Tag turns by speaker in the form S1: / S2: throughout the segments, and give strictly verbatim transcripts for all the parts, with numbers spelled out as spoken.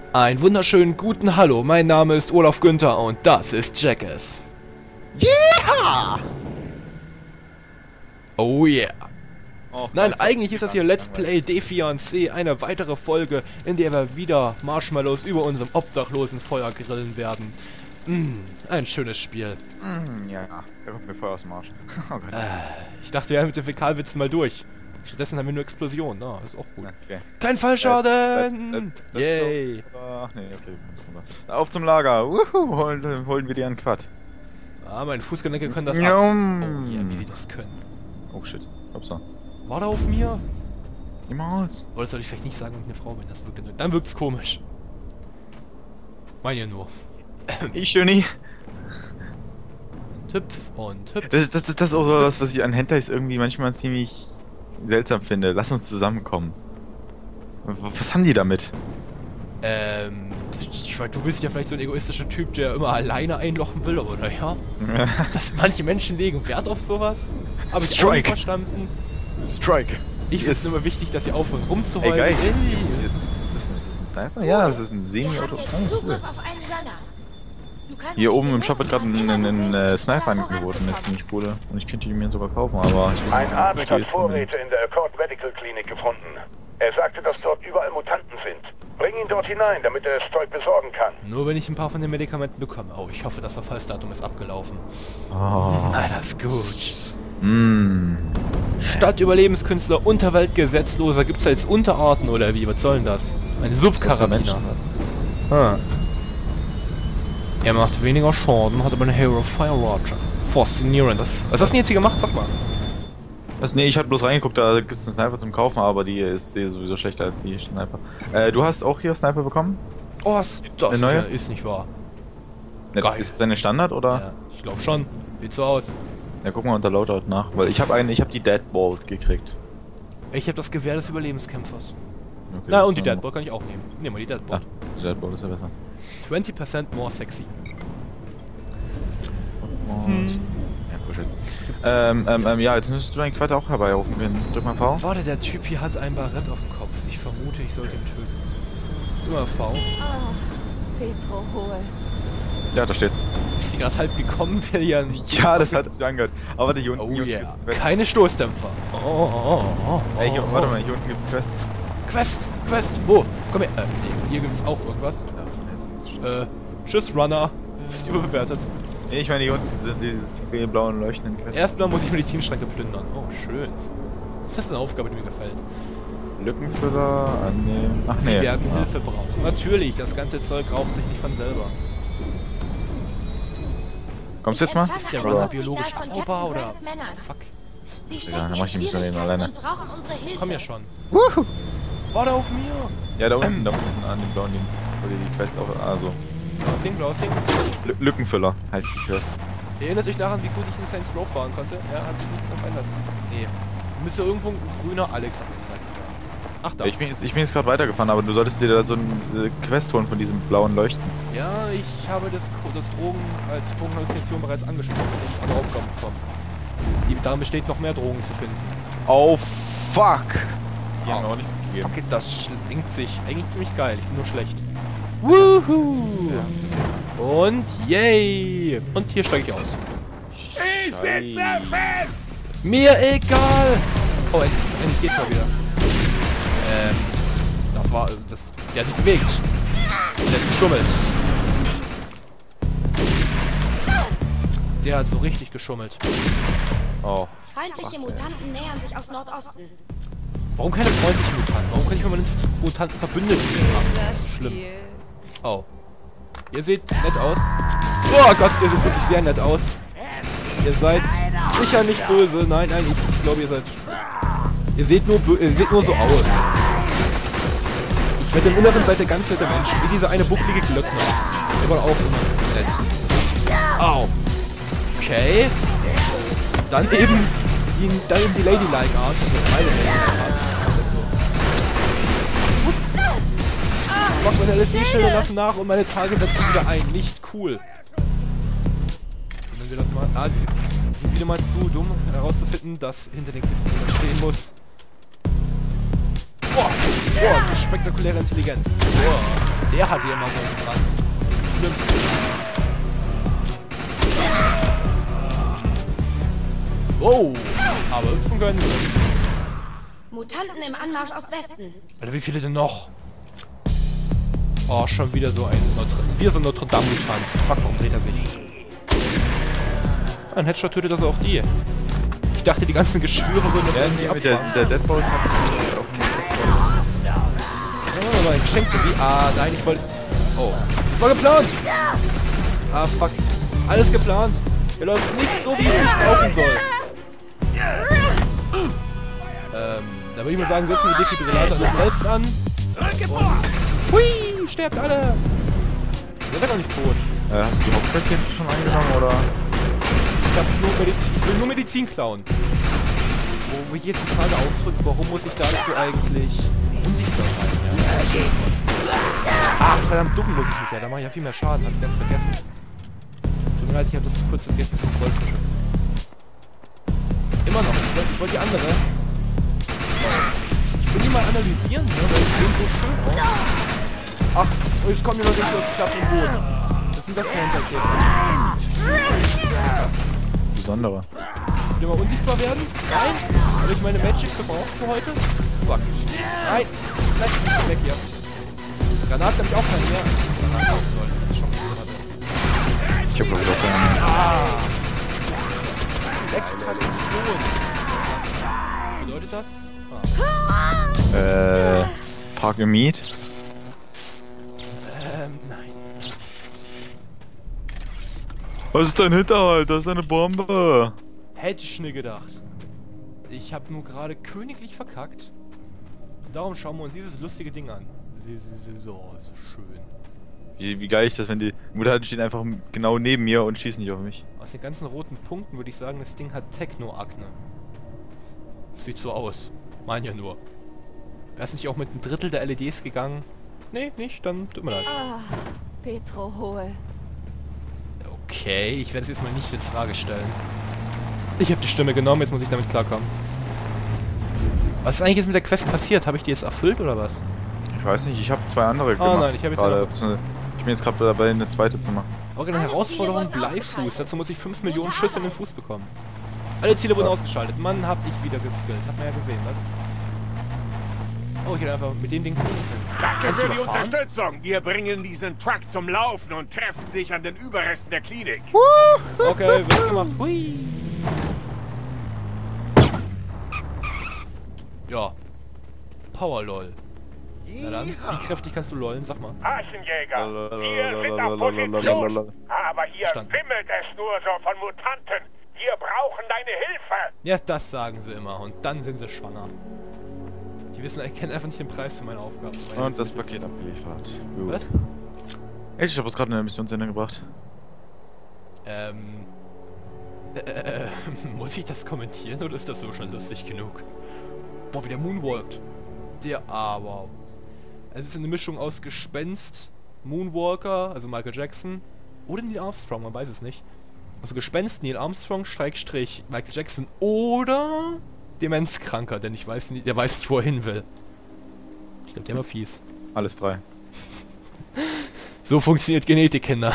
S1: Einen wunderschönen guten Hallo, mein Name ist Olaf Günther und das ist Jackass.
S2: Yeah!
S1: Oh yeah.
S2: Oh,
S1: Nein, eigentlich ist das hier Let's Play Defiance, eine weitere Folge, in der wir wieder Marshmallows über unserem obdachlosen Feuer grillen werden. Mm, ein schönes Spiel.
S2: Mm, ja, da kommt mir Feuer aus dem Arsch. Oh Gott.
S1: Äh, ich dachte, wir wären mit den Fäkalwitzen mal durch. Stattdessen haben wir nur Explosionen, ah, ist auch gut.
S2: Okay.
S1: Kein Fallschaden!
S2: Äh, äh, äh,
S1: Yay!
S2: Ach nee, okay, wir auf zum Lager. Wuhu, holen, holen wir dir einen Quad.
S1: Ah, meine Fußgelenke können das ab.
S2: Njum.
S1: Oh ja, wie sie das können.
S2: Oh shit, upsa.
S1: War da auf mir?
S2: Niemals.
S1: Oder soll ich vielleicht nicht sagen, wenn ich eine Frau bin? Das wirkt dann, dann wirkt's komisch. Mein ja nur.
S2: Ich schon nie.
S1: Hüpf und hüpf.
S2: Das, das, das, das ist auch so was, was ich an Hentais irgendwie manchmal ziemlich seltsam finde. Lass uns zusammenkommen. Was haben die damit?
S1: Ähm, ich weiß, du bist ja vielleicht so ein egoistischer Typ, der immer alleine einlochen will, aber naja. Dass manche Menschen legen Wert auf sowas. Habe ich auch nicht verstanden.
S2: Strike.
S1: Ich finde es immer wichtig, dass sie aufhören rumzuheulen.
S2: Ey, geil.
S1: Ey.
S2: Ist, ist, ist, ist das ein Sniper? Ja, das ist ein Semi-Auto. Oh, cool. Hier oben im Shop wird gerade ein, ein, ein, ein Sniper angeboten, eine ziemlich coole. Und ich könnte ihn mir sogar kaufen, aber ich will
S3: Ein Arzt hat Vorräte in der Accord Medical Klinik gefunden. Er sagte, dass dort überall Mutanten sind. Bring ihn dort hinein, damit er das Zeug besorgen kann.
S1: Nur wenn ich ein paar von den Medikamenten bekomme. Oh, ich hoffe, das Verfallsdatum ist abgelaufen.
S2: Oh.
S1: Ah, das ist gut.
S2: Mm.
S1: Stadtüberlebenskünstler, Unterweltgesetzloser, gibt's da jetzt Unterarten oder wie? Was soll denn das? Ein Subkarabiner. Ah. Er macht weniger Schaden, hat aber eine Hero Fire Roger. Faszinierend. Was hast du denn jetzt hier gemacht? Sag mal.
S2: Was, nee, ich hab bloß reingeguckt, da gibt's einen Sniper zum Kaufen, aber die ist sowieso schlechter als die Sniper. Äh, du hast auch hier Sniper bekommen?
S1: Oh, das, das ist,
S2: neue?
S1: ja, ist nicht wahr.
S2: Ne, ist es deine Standard oder?
S1: Ja, ich glaube schon. Sieht so aus.
S2: Ja, guck mal unter Loadout nach, weil ich habe einen, ich habe die Deadbolt gekriegt.
S1: Ich habe das Gewehr des Überlebenskämpfers.
S2: Okay,
S1: Na, und die Deadbolt kann ich auch nehmen. Nehmen wir die Deadbolt.
S2: Ja, die Deadbolt ist ja besser.
S1: twenty percent more sexy.
S2: Hm. Ja, Bullshit. Ähm, ähm, ähm, ja, jetzt müsstest du deinen Quad auch herbeirufen können. Drück mal V.
S1: Warte, der Typ hier hat ein Barett auf dem Kopf. Ich vermute, ich sollte ihn töten. Immer V.
S4: Oh, Petro, hol.
S2: Ja, da steht's.
S1: Ist die gerade halb gekommen? Wer hier ein
S2: Ja, das hat sich angehört. Aber hier unten,
S1: oh
S2: hier unten
S1: yeah.
S2: gibt's Quests.
S1: Keine Stoßdämpfer. Oh, oh, oh, oh, oh.
S2: Ey, hier, warte mal, hier unten gibt's Quests.
S1: Quest, Quest. Wo? Komm her. Äh, nee, hier gibt's auch irgendwas. Äh, tschüss, Runner. Du bist überbewertet.
S2: Nee, ich meine, hier unten sind diese blauen leuchtenden Quests.
S1: Erstmal muss ich Medizinschränke plündern. Oh, schön. Das ist eine Aufgabe, die mir gefällt.
S2: Lückenfüller annehmen. Ach nee.
S1: Wir werden
S2: ah.
S1: Hilfe brauchen. Natürlich, das ganze Zeug raucht sich nicht von selber.
S2: Kommst du jetzt mal?
S1: Ist der Runner biologisch abbaubar oder? Fuck.
S2: Ja, dann mach ich ein bisschen den alleine.
S1: Komm ja schon. Wuhu. Warte auf mir!
S2: Ja, da unten, da unten an dem blauen Ding. Oder die Quest auch, also.
S1: Blaues Ding, blaues Ding.
S2: L Lückenfüller heißt die Quest.
S1: Erinnert euch daran, wie gut ich in Saints Row fahren konnte? Ja, hat sich nichts verändert. Nee. Müsste irgendwo ein grüner Alex angezeigt werden. Ach da.
S2: Ich bin jetzt, ich bin jetzt gerade weitergefahren, aber du solltest dir da so eine äh, Quest holen von diesem blauen Leuchten.
S1: Ja, ich habe das, das Drogen als Drogenhalluzination bereits angesprochen und eine Aufgabe bekommen. Die, darin besteht noch mehr Drogen zu finden.
S2: Oh fuck! Die
S1: Oh,
S2: haben wir auch nicht gegeben.
S1: Fuck it, das schlingt sich. Eigentlich ziemlich geil, ich bin nur schlecht. Wuhu!
S2: Ja,
S1: Und yay! Und hier steige ich aus.
S3: Ich sitze fest!
S1: Mir egal! Oh, endlich, endlich geht's mal wieder. Ähm, das war, das, der hat sich bewegt. Der hat geschummelt. Der hat so richtig geschummelt.
S2: Oh.
S4: Feindliche Mutanten nähern sich aus Nordosten.
S1: Warum keine freundlichen Mutanten? Warum kann ich mit meinen Mutanten Verbündeten machen? Das ist schlimm. Oh. Ihr seht nett aus. Oh Gott, ihr seht wirklich sehr nett aus. Ihr seid sicher nicht böse. Nein, nein, ich, ich glaube, ihr seid... Ihr seht nur, ihr seht nur so aus. Mit dem Inneren seid ihr ganz nette Menschen. Wie dieser eine bucklige Glöckner. Der war auch immer nett. Au. Okay. Dann eben die, dann eben die Ladylike Art. Also meine Ladylike Art. Fuck, meine L S D-Schilder lassen nach und meine Tage setzen wieder ein. Nicht cool. Wenn wir das mal... Ah, die sind wieder mal zu dumm herauszufinden, dass hinter den Kisten jemand stehen muss. Boah, boah, das ist spektakuläre Intelligenz. Boah. Der hat hier immer so einen Brand. Schlimm. Oh, aber hüpfen können sie.
S4: Mutanten im Anmarsch aus Westen.
S1: Alter, wie viele denn noch? Oh, schon wieder so ein Notre wieder so ein Notre Dame-Mutant. Fuck, warum dreht er sich? Ein Headshot tötet also auch die. Ich dachte, die ganzen Geschwüre würden das
S2: Ja,
S1: irgendwie
S2: nee, mit der,
S1: abfangen.
S2: der Deadbolt kannst du auf dem
S1: Ja, aber ein Geschenk für sie. Ah, nein, ich wollte... Oh, das war geplant! Ah, fuck. Alles geplant. Hier läuft nicht so, wie es nicht laufen soll. Ähm, da würde ich mal sagen, setzen wir die Defibrillator noch selbst an. Und hui, sterbt alle! Der ist doch nicht tot.
S2: Äh, hast du die Hauptquest hier schon eingenommen, oder?
S1: Ich, hab nur Medizin, ich will nur Medizin klauen. Wo, wo ich jetzt die Frage aufdrückt, warum muss ich dazu eigentlich unsichtbar sein? Ja? Ach, verdammt, ducken muss ich nicht, ja. Da mache ich ja viel mehr Schaden, hab ich ganz vergessen. Tut mir leid, ich habe das kurz vergessen zum Vollschuss. Immer noch, ich wollte wollt die andere. Ich will die mal analysieren, ne, weil die sehen so schön aus. Ach, jetzt kommen hier noch nicht aus dem Boden. Was sind das für Hinterkäfer?
S2: Besondere.
S1: Will mal unsichtbar werden? Nein! Habe ich meine Magic verbraucht für heute? Fuck. Nein! Nein, ich bin weg hier. Granaten habe ich auch keine mehr. Granaten haben sollen. Das ist schon gut hatte.
S2: Ich hab glaube ich auch keine mehr.
S1: Ah! Extraktion. Was bedeutet das? Ah.
S2: Äh, Park im Meat.
S1: Ähm, nein.
S2: Was ist dein Hinterhalt? Das ist eine Bombe.
S1: Hätte ich nie gedacht. Ich habe nur gerade königlich verkackt. Darum schauen wir uns dieses lustige Ding an. Sie, sie, sie, so, so schön.
S2: Wie, wie geil ist das, wenn die Mutanten stehen einfach genau neben mir und schießen nicht auf mich.
S1: Aus den ganzen roten Punkten würde ich sagen, das Ding hat Techno-Akne. Sieht so aus. Mein ja nur. Wäre es nicht auch mit einem Drittel der L E Ds gegangen? Nee, nicht, dann tut mir leid.
S4: Ah, Petro Hohl.
S1: Okay, ich werde es jetzt mal nicht in Frage stellen. Ich habe die Stimme genommen, jetzt muss ich damit klarkommen. Was ist eigentlich jetzt mit der Quest passiert? Habe ich die jetzt erfüllt oder was?
S2: Ich weiß nicht, ich habe zwei andere gemacht.
S1: nein, ich hab jetzt
S2: gerade.
S1: noch-
S2: Ich bin jetzt gerade dabei, eine zweite zu machen.
S1: Auch eine Herausforderung Bleifuß. Dazu muss ich fünf Millionen Schüsse in den Fuß bekommen. Alle Ziele wurden ausgeschaltet. Mann, hab ich wieder geskillt. Hat man ja gesehen, was? Oh, ich hätte einfach mit dem Ding fliegen können.
S5: Danke
S1: Kannst
S5: für
S1: du
S5: die
S1: überfahren?
S5: Unterstützung. Wir bringen diesen Truck zum Laufen und treffen dich an den Überresten der Klinik.
S1: Okay, wird gemacht. Hui. Ja. Power LOL. Na dann, wie kräftig kannst du lollen? Sag mal.
S3: Archenjäger, wir sind auf Position. Aber hier
S1: Verstanden.
S3: wimmelt es nur so von Mutanten. Wir brauchen deine Hilfe.
S1: Ja, das sagen sie immer. Und dann sind sie schwanger. Die wissen, ich kenne einfach nicht den Preis für meine Aufgaben. Meine
S2: Und das Paket abgeliefert. Gut.
S1: Was?
S2: Echt, ich habe es gerade in der Missionsende gebracht.
S1: Ähm. Äh, muss ich das kommentieren oder ist das so schon lustig genug? Boah, wie der Moonwalkt. Der aber. Es ist eine Mischung aus Gespenst, Moonwalker, also Michael Jackson, oder Neil Armstrong, man weiß es nicht. Also Gespenst, Neil Armstrong, Schrägstrich Michael Jackson oder Demenzkranker, denn ich weiß nicht, der weiß nicht, wo er hin will. Ich glaube, der war fies.
S2: Alles drei.
S1: So funktioniert Genetik, Kinder.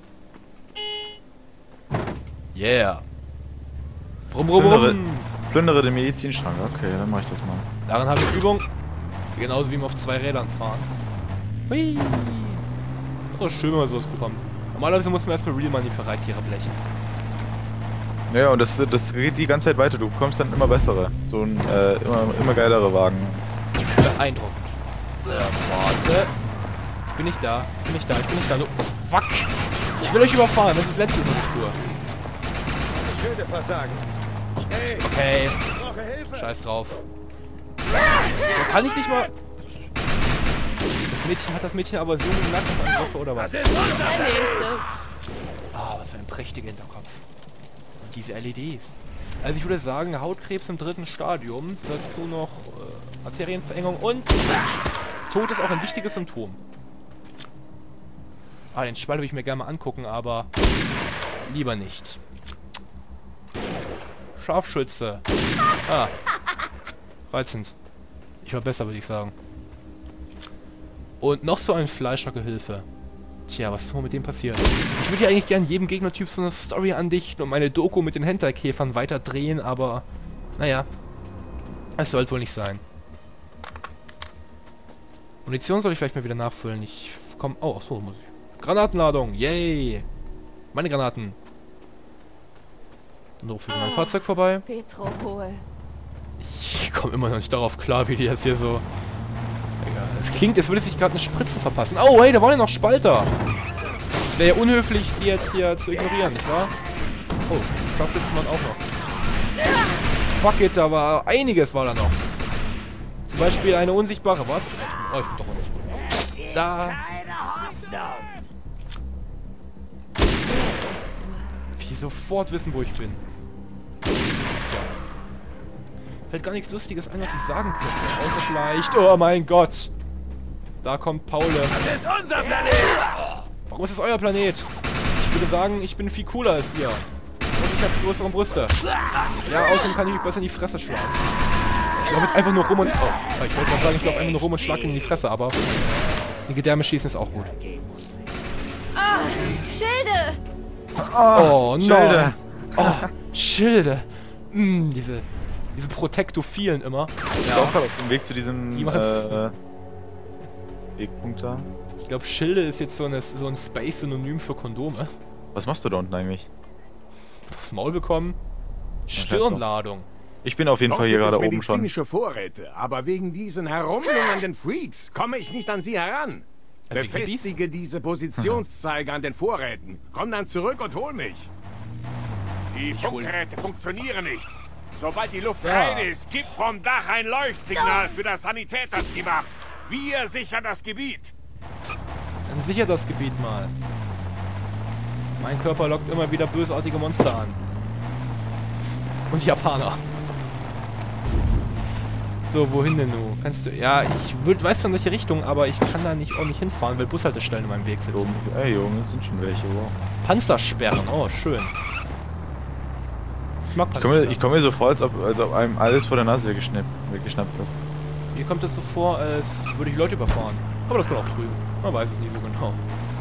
S1: Yeah. Brumm, brumm,
S2: Plündere,
S1: brumm.
S2: plündere den Medizinschrank. Okay, dann mache ich das mal.
S1: Daran habe ich Übung. Genauso wie wir auf zwei Rädern fahren. Hui. Das ist auch schön, wenn man sowas bekommt. Normalerweise muss man erstmal Real Money für Reittiere blechen.
S2: Ja, und das, das geht die ganze Zeit weiter. Du bekommst dann immer bessere. So ein äh, immer, immer geilere Wagen.
S1: Beeindruckend. Ja, warte. Bin ich da? Bin ich da? Ich bin nicht da. Oh, fuck. Ich will euch überfahren. Das ist das Letzte, was ich tue.
S5: Schilde versagen. Hey,
S1: Okay.
S5: ich brauche Hilfe.
S1: Scheiß drauf. Da kann ich nicht mal... Das Mädchen hat das Mädchen aber so im Nackenangriffe oder was?
S5: Das ist unser
S4: Der nächste.
S1: Ah, was für ein prächtiger Hinterkopf. Und diese L E Ds. Also ich würde sagen, Hautkrebs im dritten Stadium. Dazu noch äh, Arterienverengung und... Tod ist auch ein wichtiges Symptom. Ah, den Schwall würde ich mir gerne mal angucken, aber... Lieber nicht. Scharfschütze. Ah. Reizend. Ich war besser, würde ich sagen. Und noch so ein Fleischergehilfe. Tja, was ist wohl mit dem passiert? Ich würde ja eigentlich gern jedem Gegnertyp so eine Story andichten und meine Doku mit den Hentai-Käfern weiter drehen, aber... Naja. Es sollte wohl nicht sein. Munition soll ich vielleicht mal wieder nachfüllen. Ich komm... Oh, ach so, muss ich... Granatenladung! Yay! Meine Granaten! Und so führt mein Fahrzeug vorbei.
S4: Petrohohe.
S1: Ich komme immer noch nicht darauf klar, wie die das hier so... Egal. Es klingt, als würde sich gerade eine Spritze verpassen. Oh, hey, da waren ja noch Spalter. Es wäre ja unhöflich, die jetzt hier zu ignorieren, nicht wahr? Oh, Scharfschützen waren auch noch. Fuck it, da war einiges war da noch. Zum Beispiel eine unsichtbare... Was? Oh, ich bin doch unsichtbar. Da... Die sofort wissen, wo ich bin. Tja. Fällt gar nichts Lustiges ein, was ich sagen könnte. Außer vielleicht... Oh mein Gott! Da kommt Paul.
S5: Das ist unser Planet!
S1: Warum ist es euer Planet? Ich würde sagen, ich bin viel cooler als ihr. Und ich habe größere Brüste. Ja, außerdem kann ich mich besser in die Fresse schlagen. Ich laufe jetzt einfach nur rum und... Oh, ich wollte mal sagen, ich laufe einfach nur rum und schlag ihn in die Fresse, aber... In Gedärme schießen ist auch gut.
S4: Ah, Schilde!
S1: Oh, no.
S2: Schilde.
S1: Oh, Schilde. Mm, diese, diese Protektophilen immer.
S2: Ich bin auch gerade auf dem Weg zu diesem
S1: Die machen's-
S2: äh, Wegpunkt da.
S1: Ich glaube, Schilde ist jetzt so, eine, so ein Space-Synonym für Kondome.
S2: Was machst du da unten eigentlich?
S1: Aufs Maul bekommen. Stirnladung.
S2: Ich bin auf jeden
S5: Dort
S2: Fall hier
S5: gibt es
S2: gerade oben schon.
S5: medizinische Vorräte, aber wegen diesen herumlungernden Freaks komme ich nicht an sie heran.
S1: Also wie
S5: Befestige diese Positionszeiger an den Vorräten. Komm dann zurück und hol mich. Die Funkgeräte funktionieren nicht. Sobald die Luft
S1: Ja.
S5: rein ist, gib vom Dach ein Leuchtsignal für das Sanitäterteam ab. Wir sichern das Gebiet.
S1: Dann sicher das Gebiet mal. Mein Körper lockt immer wieder bösartige Monster an. Und Japaner. So, wohin denn du? Kannst du... Ja, ich würd, weiß zwar in welche Richtung, aber ich kann da nicht ordentlich hinfahren, weil Bushaltestellen in meinem Weg sitzen.
S2: Oben. Ey Junge, es sind schon welche, wow.
S1: Panzersperren, oh, schön. Ich mag
S2: Ich komme
S1: Panzersperren.
S2: mir, ich komm mir so vor, als ob, als ob einem alles vor der Nase weggeschnappt, weggeschnappt wird.
S1: Mir kommt es so vor, als würde ich Leute überfahren. Aber das kann auch trügen. Man weiß es nie so genau.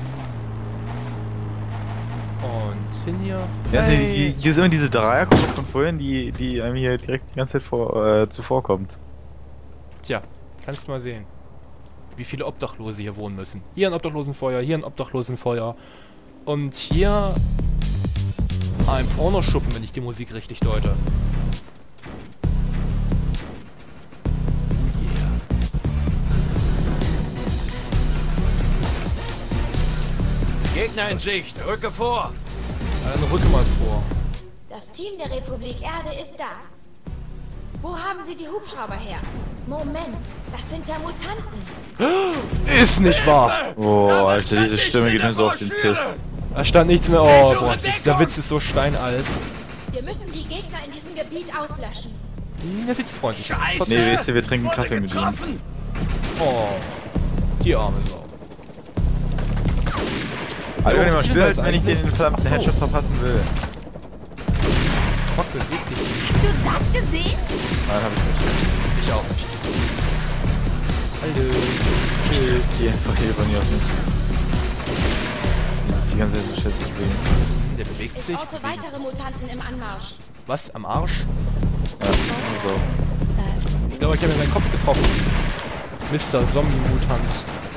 S1: Und hin hier.
S2: Ja,
S1: Hey.
S2: sie, hier ist immer diese Dreiergruppe von vorhin, die, die einem hier direkt die ganze Zeit vor, äh, zuvorkommt.
S1: Tja, kannst du mal sehen, wie viele Obdachlose hier wohnen müssen. Hier ein Obdachlosenfeuer, hier ein Obdachlosenfeuer. Und hier ein Pornoschuppen, wenn ich die Musik richtig deute.
S5: Gegner in Sicht, rücke vor.
S1: Ja, dann rücke mal vor.
S4: Das Team der Republik Erde ist da. Wo haben Sie die Hubschrauber her? Moment, das sind ja Mutanten.
S1: Ist nicht wahr!
S2: Oh, Alter, diese Stimme geht mir so auf den Piss.
S1: Da stand nichts mehr. Oh, boah, dieser Witz ist so steinalt.
S4: Wir müssen die Gegner in diesem Gebiet auslöschen.
S1: Hm, der sieht freundlich aus.
S5: Scheiße.
S2: Nee, wisst ihr, wir trinken Kaffee mit ihm.
S1: Oh, die arme Sau.
S2: Alter, wenn ich mal
S1: viel
S2: still halten,
S1: Holz
S2: wenn ich
S1: eigentlich?
S2: den verdammten
S1: Ach so.
S2: Headshot verpassen will.
S1: Fuck, beweg dich.
S4: Hast du das gesehen?
S2: Nein, hab ich nicht.
S1: Ich auch nicht. Hallo.
S2: Tschüss, die einfach hier von mir aus nicht. Das ist die ganze Zeit so schätzlich bewegen.
S1: Der bewegt
S4: Ich
S1: sich.
S4: orte weitere Mutanten im Anmarsch.
S1: Was? Am Arsch?
S2: Ja, so.
S4: Da ist
S1: Ich glaube, ich habe mir seinen Kopf getroffen. Mister Zombie-Mutant.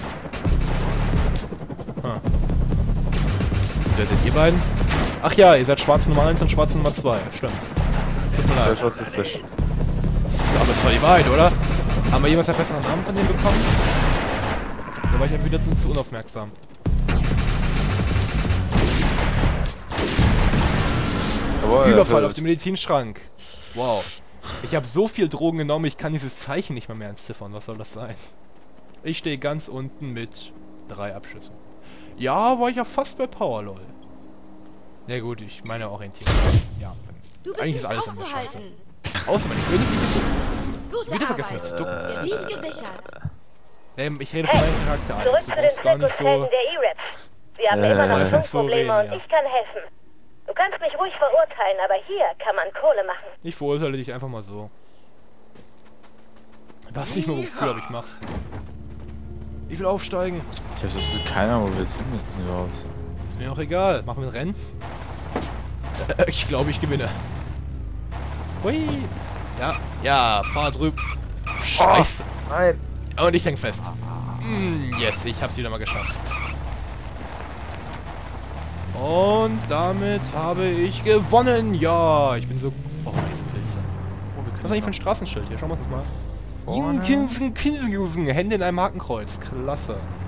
S1: Ah. Wer seid ihr beiden? Ach ja, ihr seid schwarze Nummer eins und schwarze Nummer zwei. Stimmt. Tut mir
S2: Das
S1: leid.
S2: ist rassistisch.
S1: Aber es war die Wahrheit, oder? Haben wir jemals einen besseren Namen von dem bekommen? Da war ich ja wieder zu unaufmerksam.
S2: Jawohl,
S1: Überfall
S2: das-
S1: auf den Medizinschrank. Wow. Ich habe so viel Drogen genommen, ich kann dieses Zeichen nicht mal mehr entziffern. Was soll das sein? Ich stehe ganz unten mit drei Abschüssen. Ja, war ich ja fast bei Power, lol. Na gut, ich meine Orientierung. Ja,
S4: Du bist
S1: eigentlich
S4: nicht
S1: ist alles immer scheiße.
S4: aufzuhalten.
S1: Außer meine königliche Duck.
S4: Gute
S1: Wieder vergessen
S4: Arbeit.
S1: mit zu ducken.
S4: Gebiet gesichert.
S1: Ähm, ich rede von meinem Charakter an.
S6: Zurück
S1: Du
S6: zu den
S1: brauchst gar nicht
S6: Zirkushelden
S1: so...
S6: der E-Raps. Wir haben
S2: Äh,
S6: immer noch
S2: so
S6: Funkprobleme
S1: reden,
S6: und
S1: ja.
S6: ich kann helfen. Du kannst mich ruhig verurteilen, aber hier kann man Kohle machen.
S1: Ich verurteile dich einfach mal so. Was nicht mehr wofür, aber ich mach's. Ich will aufsteigen.
S2: Ich hab absolut keine Ahnung, wo wir jetzt hin müssen überhaupt.
S1: Ist mir auch egal. Machen wir ein Rennen? Äh, ich glaube, ich gewinne. Hui. Ja, ja, fahr drüben. Scheiße.
S2: Oh, nein.
S1: Und ich häng fest. Mm, yes, ich hab's wieder mal geschafft. Und damit habe ich gewonnen. Ja, ich bin so... Oh, diese Pilze.
S2: Oh, wir
S1: Was ist eigentlich für ein Straßenschild hier? Schauen wir uns das mal.
S2: Vorne.
S1: Kinsen, Kinsen, Hände in einem Hakenkreuz. Klasse.